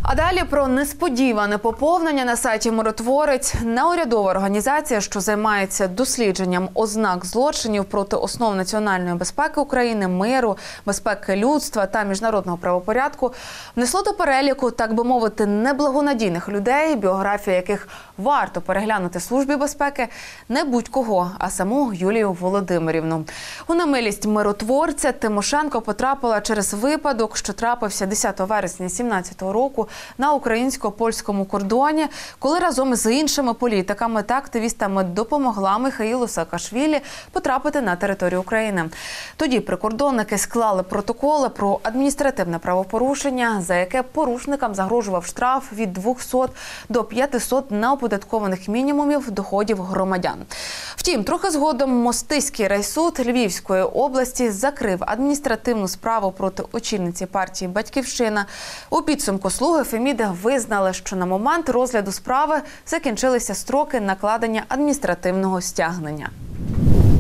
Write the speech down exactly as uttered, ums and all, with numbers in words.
А далі про несподіване поповнення на сайті «Миротворець». Неурядова організація, що займається дослідженням ознак злочинів проти основ національної безпеки України, миру, безпеки людства та міжнародного правопорядку, внесло до переліку, так би мовити, неблагонадійних людей, біографія яких варто переглянути Службі безпеки не будь-кого, а саму Юлію Володимирівну. У немилість миротворця Тимошенко потрапила через випадок, що трапився десятого вересня сімнадцятого року на українсько-польському кордоні, коли разом з іншими політиками та активістами допомогла Михаїлу Саакашвілі потрапити на територію України. Тоді прикордонники склали протоколи про адміністративне правопорушення, за яке порушникам загрожував штраф від двохсот до п'ятисот неоподаткованих мінімумів доходів громадян. Втім, трохи згодом Мостиський райсуд Львівської області закрив адміністративну справу проти очільниці партії «Батьківщина». У підсумку слуги Феміди визнали, що на момент розгляду справи закінчилися строки накладення адміністративного стягнення.